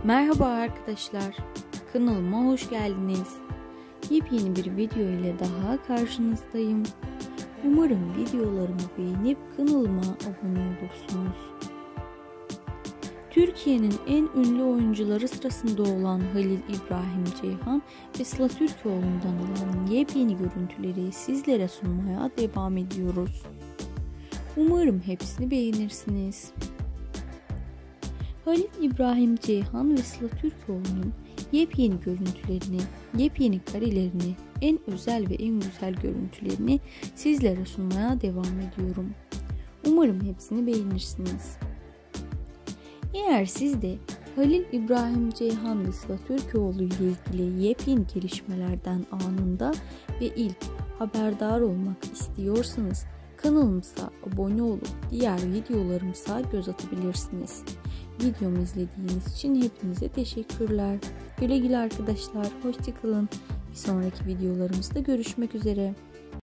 Merhaba arkadaşlar, kanalıma hoş geldiniz. Yepyeni bir video ile daha karşınızdayım. Umarım videolarımı beğenip kanalıma abone olursunuz. Türkiye'nin en ünlü oyuncuları sırasında olan Halil İbrahim Ceyhan ve Sıla Türkoğlu'ndan olan yepyeni görüntüleri sizlere sunmaya devam ediyoruz. Umarım hepsini beğenirsiniz. Halil İbrahim Ceyhan ve Sıla Türkoğlu'nun yepyeni görüntülerini, yepyeni karelerini, en özel ve en güzel görüntülerini sizlere sunmaya devam ediyorum. Umarım hepsini beğenirsiniz. Eğer siz de Halil İbrahim Ceyhan ve Sıla Türkoğlu ile ilgili yepyeni gelişmelerden anında ve ilk haberdar olmak istiyorsanız kanalımıza abone olup diğer videolarımıza göz atabilirsiniz. Videomu izlediğiniz için hepinize teşekkürler. Güle güle arkadaşlar. Hoşça kalın. Bir sonraki videolarımızda görüşmek üzere.